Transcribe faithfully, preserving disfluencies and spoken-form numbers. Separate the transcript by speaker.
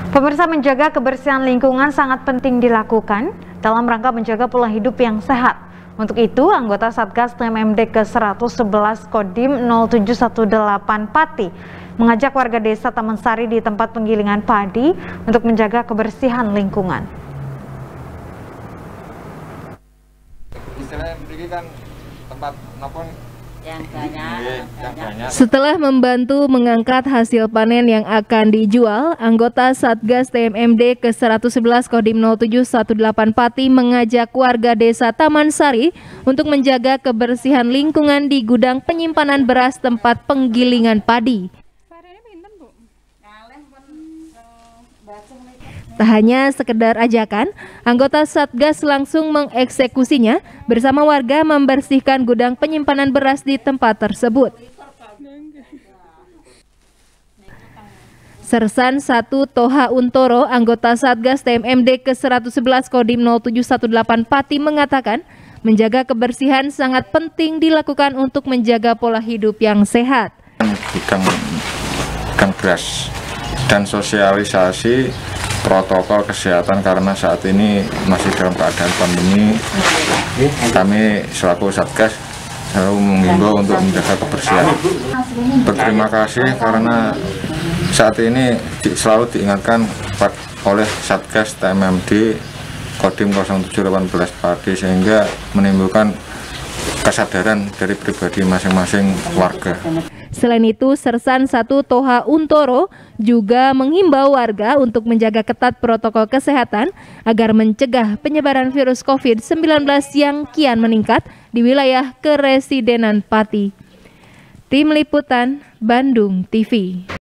Speaker 1: Pemirsa, menjaga kebersihan lingkungan sangat penting dilakukan dalam rangka menjaga pola hidup yang sehat. Untuk itu, anggota Satgas T M M D ke seratus sebelas Kodim nol tujuh satu delapan Pati mengajak warga desa Taman Sari di tempat penggilingan padi untuk menjaga kebersihan lingkungan.
Speaker 2: Istilahnya ini kan tempat napon
Speaker 3: yang banyak.
Speaker 2: yang banyak.
Speaker 4: Setelah membantu mengangkat hasil panen yang akan dijual, anggota Satgas T M M D ke seratus sebelas Kodim nol tujuh satu delapan Pati mengajak warga desa Taman Sari untuk menjaga kebersihan lingkungan di gudang penyimpanan beras tempat penggilingan padi. Tak hanya sekedar ajakan, anggota Satgas langsung mengeksekusinya bersama warga membersihkan gudang penyimpanan beras di tempat tersebut. Sersan satu Toha Untoro, anggota Satgas T M M D ke seratus sebelas Kodim nol tujuh satu delapan Pati mengatakan, menjaga kebersihan sangat penting dilakukan untuk menjaga pola hidup yang sehat.
Speaker 2: Gudang, gudang beras dan sosialisasi protokol kesehatan karena saat ini masih dalam keadaan pandemi. Kami selaku Satgas selalu mengimbau untuk menjaga kebersihan. Berterima kasih karena saat ini selalu diingatkan oleh Satgas T M M D Kodim nol tujuh satu delapan Pati sehingga menimbulkan kesadaran dari pribadi masing-masing warga.
Speaker 4: Selain itu, Sersan satu Toha Untoro juga menghimbau warga untuk menjaga ketat protokol kesehatan agar mencegah penyebaran virus COVID sembilan belas yang kian meningkat di wilayah keresidenan Pati. Tim Liputan, Bandung T V.